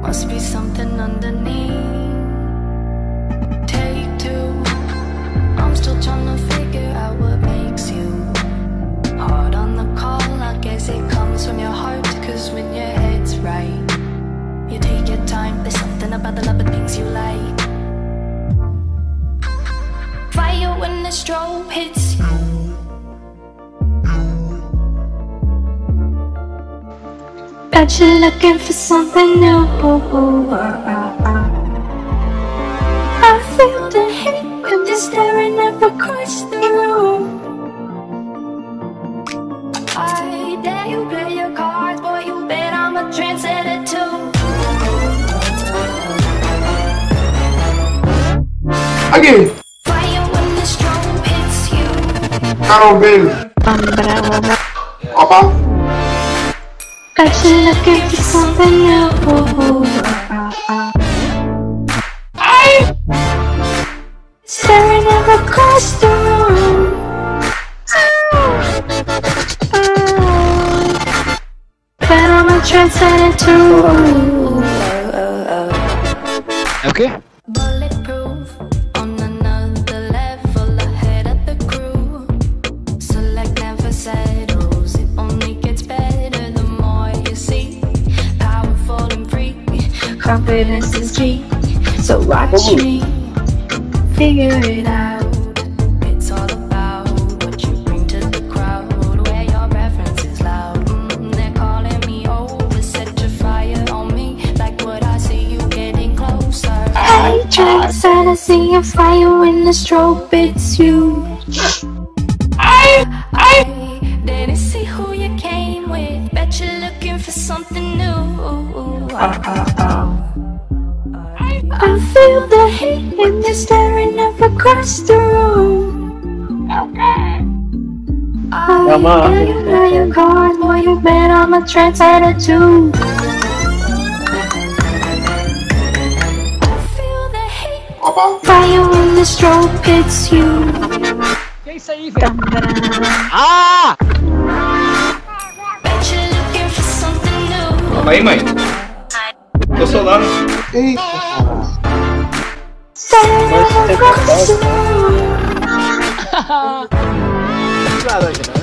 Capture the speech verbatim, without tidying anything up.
Must be something underneath. Take two. I'm still trying to figure out what makes you hard on the call. I guess it comes from your heart, cause when your head's right, you take your time. There's something about the love of things you like. Fire when the strobe hits you. Bet you're looking for something new. I feel the heat when you're staring up across the room. I dare you play your cards, boy, you bet I'm a trendsetter too. Again. Fire when the strobe hits you. Carol Bell. Apa? Bet you're looking for something new. Staring up across the room. But I'm a trendsetter too. Okay. Bulletproof, on another level, ahead of the crew. Select never settles, it only gets better the more you see. Powerful and free, confidence is key. So watch me figure it out. It's all about what you bring to the crowd, where your reference is loud. Mm, they're calling me over, set your fire on me, like what I see you getting closer. Hey, trendsetter, I see a fire when the strobe hits you. I, I didn't see who you came with. Bet you're looking for something new. Uh, uh, uh. I feel the heat when you're staring up across the room. Okay. I bet you play your cards, boy, you bet I'm a trendsetter too. I feel the heat. Apa? Fire when the strobe hits you. Que isso aí, velho? Ah! Bet you're looking for something new. Aí, mãe. Tô solando. Eita, Staring up across the room. Claro que no.